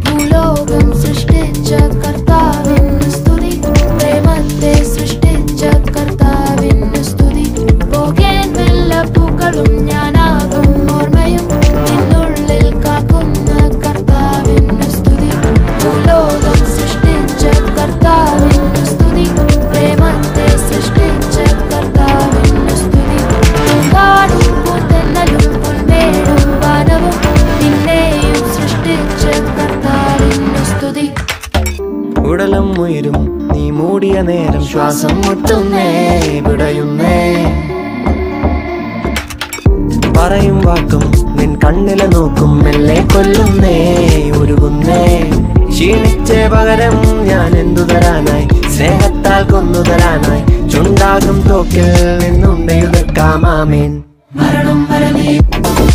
ഭൂലോകം സൃഷ്ടിച്ച കർത്താവിന് സ്തുതി, പ്രേമത്തെ സൃഷ്ടിച്ച കർത്താവിന് സ്തുതി. പോകേൻ വല്ല പൂക്കളും ഞാനാകും ഓർമ്മയും നിന്നുള്ളിൽ കാക്കുന്ന കർത്താവിന് സ്തുതി. ഭൂലോകം സൃഷ്ടിച്ച കർത്താവിന് സ്തുതി, പ്രേമത്തെ സൃഷ്ടിച്ച കർത്താവിന് സ്തുതി. പൂങ്കാടും പൂന്തന്നലും പുൽമേടും വനവും നിന്നെയും സൃഷ്ടിച്ച കർത്താവിന് സ്തുതി. ഉടലും ഉയരും നീ മൂടിയ നേരം ശ്വാസം മുട്ടുന്നേ വിടയുന്നേ. പറയും വാക്കും നിൻ കണ്ണിലെ നോക്കും മെല്ലെ കൊല്ലുന്നേ ഉരുകുന്നേ. ക്ഷീണിച്ചേ പകരം ഞാൻ എന്തു തരാനായി, സ്നേഹത്താൽ കൊന്നു തരാനായി ചുണ്ടാകും തോക്കിൽ നിന്നുണ്ടെഴുതേക്കാം ആമേൻ. മരണം വരെ നീ